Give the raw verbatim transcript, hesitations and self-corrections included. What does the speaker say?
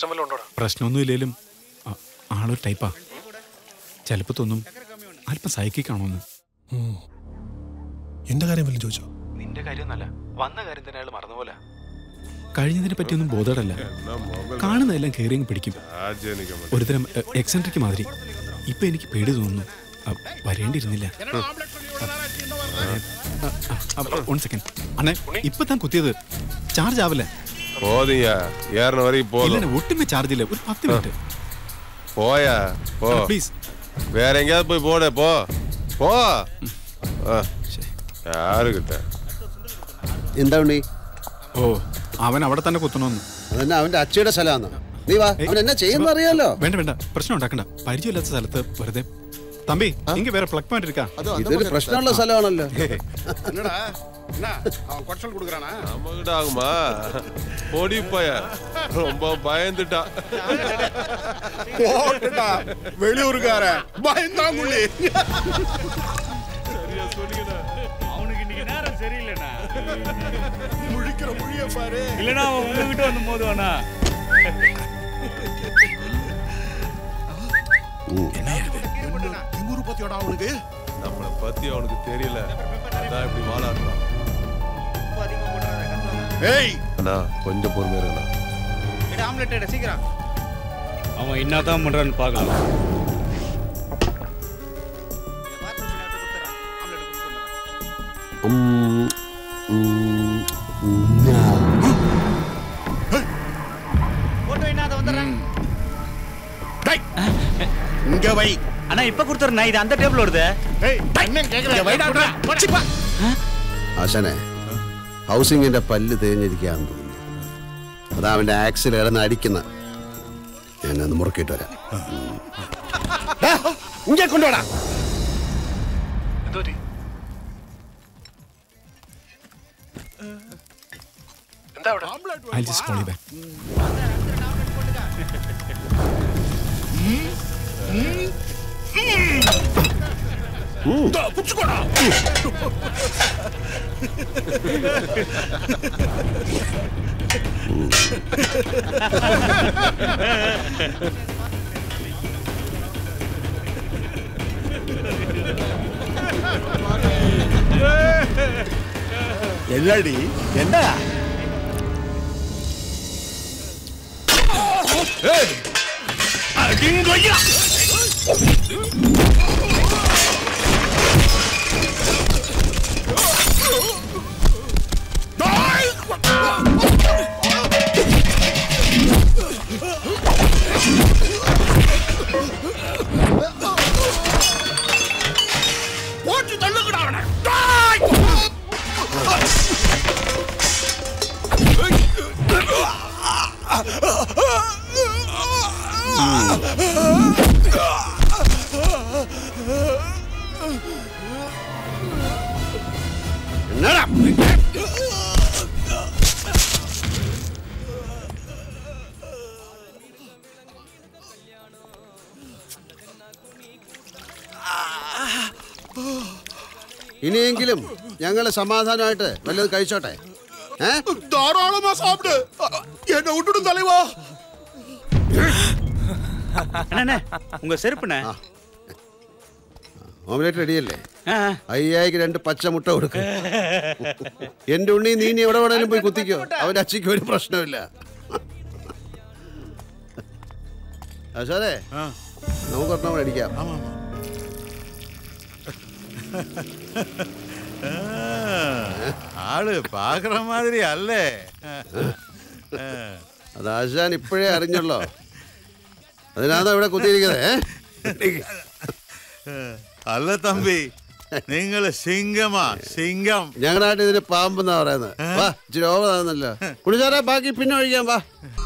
പ്രശ്നമൊന്നുമില്ലേലും ആളൊരു ടൈപ്പാ. ചിലപ്പോൾ തോന്നും അല്പം സൈക്കിക് ആണോന്ന്. എന്റെ കാര്യം വല്ലതും ചോദിച്ചോ? നിന്റെ കാര്യമൊന്നല്ല, വന്ന കാര്യം തന്നെ അയാൾ മറന്നുപോലെ. കഴിഞ്ഞതിനെ പറ്റിയൊന്നും ബോധമല്ല. കാണുന്നതെല്ലാം കയറിയങ്ങ് പിടിക്കും. ഒരുതരം എക്സെൻട്രിക് മാതിരി. ഇപ്പൊ എനിക്ക് പേടി തോന്നുന്നു. വരേണ്ടിയിരുന്നില്ല. വൺ സെക്കൻഡ് അണ്ണേ, ഇപ്പൊ താൻ കുത്തിയത് ചാർജ് ആവില്ല. ഒട്ടുമേ ചാർജ് ഇല്ല. ഒരു പത്ത് മിനിറ്റ് പോയാ പ്ലീസ്. വേറെ എങ്ങാതെ പോയി പോടെ പോ പോ. ആര് കിട്ടാ എന്താ ഉണ്ണി? ഓ, അവൻ അവിടെ തന്നെ കുത്തണമെന്ന്. അതന്നെ അവന്റെ അച്ഛയുടെ സ്ഥലമാണ്. നീ വാ, അവൻ എന്നാ ചെയ്യുന്ന അറിയാലോ. വേണ്ട വേണ്ട, പ്രശ്നം ഉണ്ടാക്കണ്ട. പരിചയമില്ലാത്ത സ്ഥലത്ത് വെറുതെ. തമ്പി, ഇങ്ങ വേറെ പ്ലഗ് പോയിന്റ് ഇരിക്കാ. ഇതൊരു പ്രശ്നമുള്ള സ്ഥലമാണല്ലോ. நமக்கிட்டாகுமா பொடி பய ரொம்ப பயந்துட்டா போட்டுடா வெளியூர்கார பயந்தாங்குள்ளி. சரியா சொன்னீங்கடா. அவனுக்கு இன்னைக்கு நேரம் சரியில்லைண்ணா. முழிக்கிற முழிய பாரு. இல்லனா அவன் உங்ககிட்ட வந்து மோதுவானா? என்ன இது? எங்கூரு பத்தியோட அவனுக்கு நம்மள பத்தி அவனுக்கு தெரியல. அதான் இப்படி வாளாடுறான். ஏய் அண்ணா கொஞ்சம் பொறுமையா இருங்கண்ணா. இது ஆம்லெட் எடு சீக்கிரம். அவன் என்னதான் பண்றான்னு பார்க்கலாம். ம் போட்டோ என்னத வந்துறேன். டேய் இங்க வை. அண்ணா இப்ப கொடுத்துறேன். இது அந்த டேபிள் ஓடுதே. ஏய் என்ன கேக்குற? வைடா போடா. ആശാനെ, ഹൗസിങ്ങിന്റെ പല്ല് തേഞ്ഞിരിക്കാന്ന് തോന്നുന്നു. അതാ അവന്റെ ആക്സിൽ കിടന്ന് അടിക്കുന്ന. ഞാനൊന്ന് മുറുക്കിയിട്ട് വരാം. ഇങ്ങനെ കൊണ്ടുപോടാ. I'll just call you back. Da puchukoda. என்னடி என்ன? ஏய் அடிங்கோயா. போட்டு தள்ளுங்கடா அவனை. என்னடா ഇനിയെങ്കിലും ഞങ്ങള് സമാധാനമായിട്ട് വല്ലതും കഴിച്ചോട്ടെ. தாராளமா சாப்பிடு. என்ன விட்டுடும் தலைவா. அண்ணே உங்க செருப்புண்ணே. ഓംലെറ്റ് റെഡിയല്ലേ? അയ്യായിക്ക് രണ്ട് പച്ച മുട്ട കൊടുക്കും. എന്റെ ഉണ്ണി, നീ ഇനി എവിടെ വേണേലും പോയി കുത്തിക്കോ. അവന്റെ അച്ഛക്ക് ഒരു പ്രശ്നമില്ല. അശോരെ, നമുക്ക് ഒരെണ്ണം അടിക്കാം. ആള് പാക്കറ മാതിരി അല്ലേ? അത് ആശാൻ ഇപ്പോഴേ അറിഞ്ഞല്ലോ. അതിനാണ് ഇവിടെ കുത്തിയിരിക്കുന്നത്. അല്ല തമ്പി, നിങ്ങള് സിംഗമാ സിംഗം. ഞങ്ങളുടെ നാട്ടിൽ ഇതിന് പാമ്പെന്നാ പറയുന്നത്. വാ, ഇച്ചിരി ഓവറാന്നല്ലോ. കുടിച്ചാരാ, ബാക്കി പിന്നെ ഒഴിക്കാം. വാ.